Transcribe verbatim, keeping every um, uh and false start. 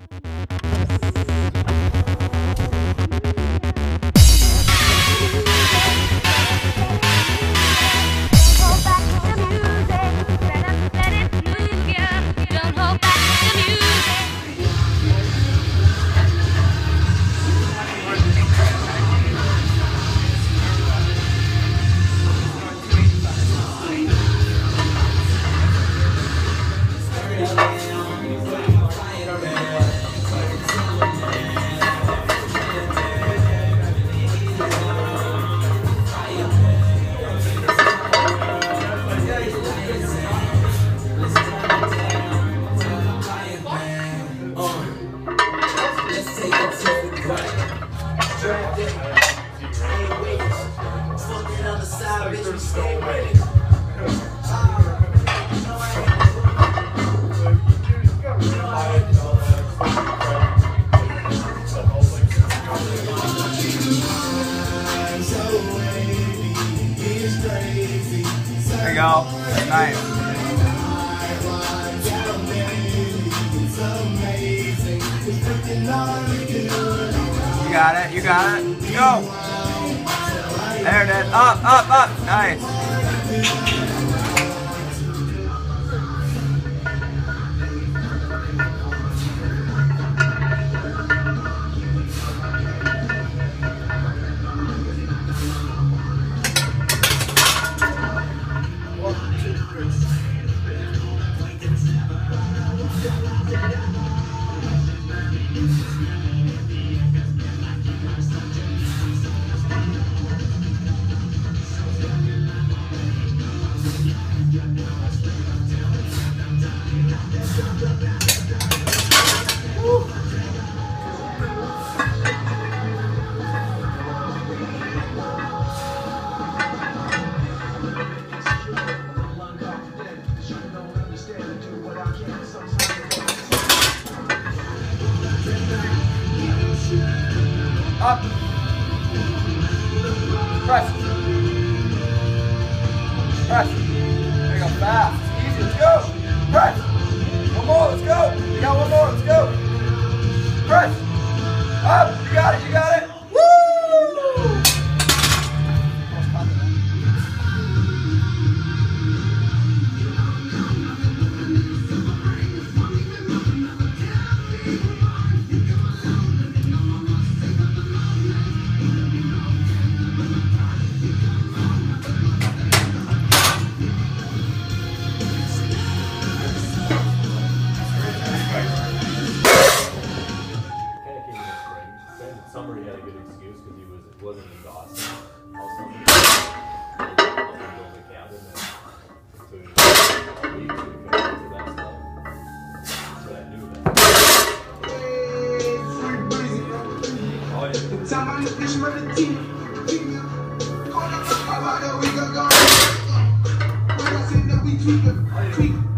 There you go. Nice. You got it. You got it. Go. There it is. Up, up, up. Nice. Up. Press. Press. There you go. Fast. Easy. Let's go. Press. One more. Let's go. You got one more. Let's go. Press. Up. You got it. You got it. Woo! Summer he had a good excuse because he was wasn't exhausted all summer. He built a cabin and so he all week so he couldn't get to that stuff. So I knew that. Oh yeah. Time I look this mother team. Call up about a week ago. When I said that we tweak it, tweak